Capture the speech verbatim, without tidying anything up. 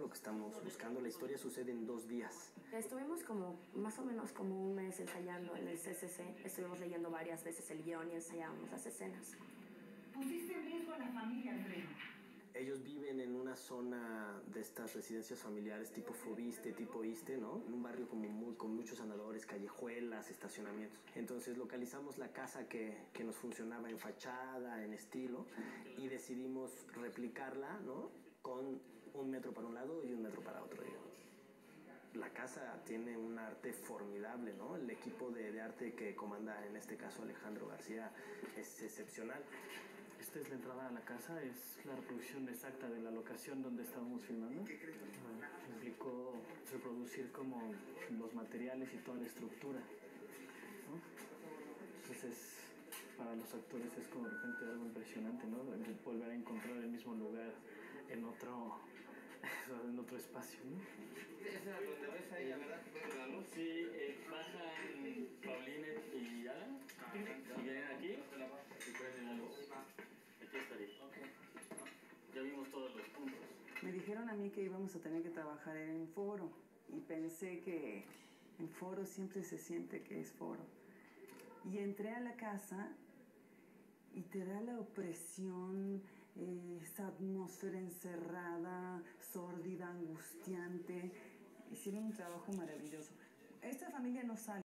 Lo que estamos buscando. La historia sucede en dos días. Estuvimos como, más o menos como un mes ensayando en el C C C. Estuvimos leyendo varias veces el guión y ensayábamos las escenas. Pusiste en riesgo a la familia, Alfredo. Ellos viven en una zona de estas residencias familiares tipo Fobiste, tipo Iste, ¿no? En un barrio como muy, con muchos andadores, callejuelas, estacionamientos. Entonces localizamos la casa que, que nos funcionaba en fachada, en estilo, y decidimos replicarla, ¿no? Con un metro para un lado y un metro para otro, digamos. La casa tiene un arte formidable, ¿no? El equipo de, de arte que comanda, en este caso, Alejandro García, es excepcional. Esta es la entrada a la casa, es la reproducción exacta de la locación donde estábamos filmando. Uh, implicó reproducir como los materiales y toda la estructura, ¿no? Entonces, para los actores es como de repente algo impresionante, ¿no? Volver a encontrar el mismo lugar en otro, en otro espacio, ¿no? ¿Esa es donde ves ahí, la verdad, que pone la luz? Sí, eh, bajan Paulina y Alan, y vienen aquí y prenden la luz. Aquí estaría. Ya vimos todos los puntos. Me dijeron a mí que íbamos a tener que trabajar en foro y pensé que en foro siempre se siente que es foro. Y entré a la casa y te da la opresión, eh, esa atmósfera encerrada, sórdida, angustiante. Hicieron un trabajo maravilloso. Esta familia no sale.